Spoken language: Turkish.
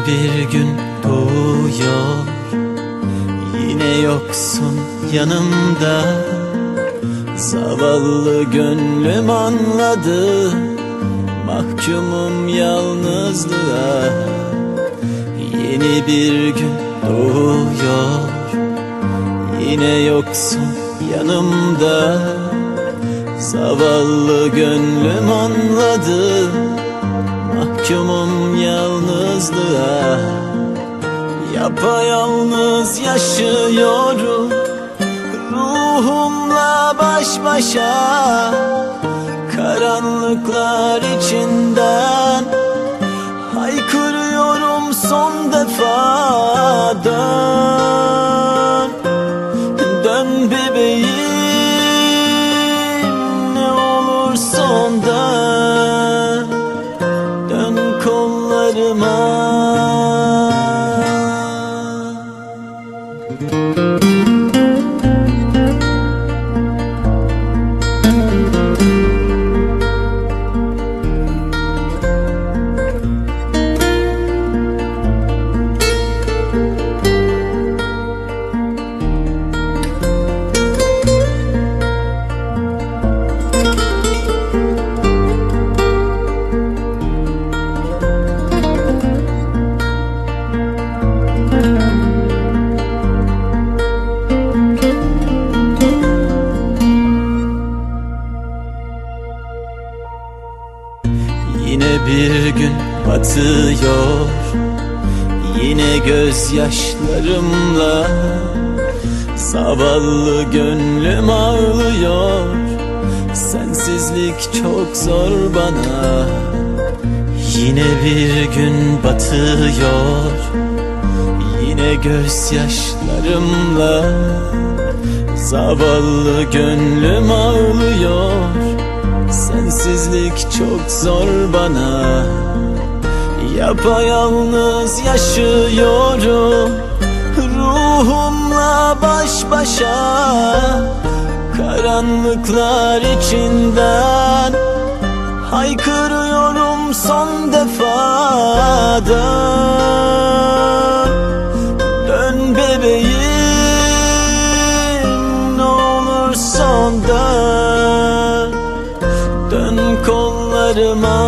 bir gün doğuyor, yine yoksun yanımda. Zavallı gönlüm anladı, mahkumum yalnızlığa. Yeni bir gün doğuyor, yine yoksun yanımda. Zavallı gönlüm anladı, mahkumum yalnızlığa. Yapayalnız yaşıyorum, ruhumla baş başa. Karanlıklar içinden haykırıyorum son defa. Dön, dön bebeğim, ne olursun dön. Dön kollarıma. Yine bir gün batıyor, yine gözyaşlarımla. Zavallı gönlüm ağlıyor, sensizlik çok zor bana. Yine bir gün batıyor, yine gözyaşlarımla. Zavallı gönlüm ağlıyor, sensizlik çok zor bana. Yapayalnız yaşıyorum, ruhumla baş başa. Karanlıklar içinden haykırıyorum son defa. Dön, dön bebeğim, ne olursun dön. Dön kollarıma.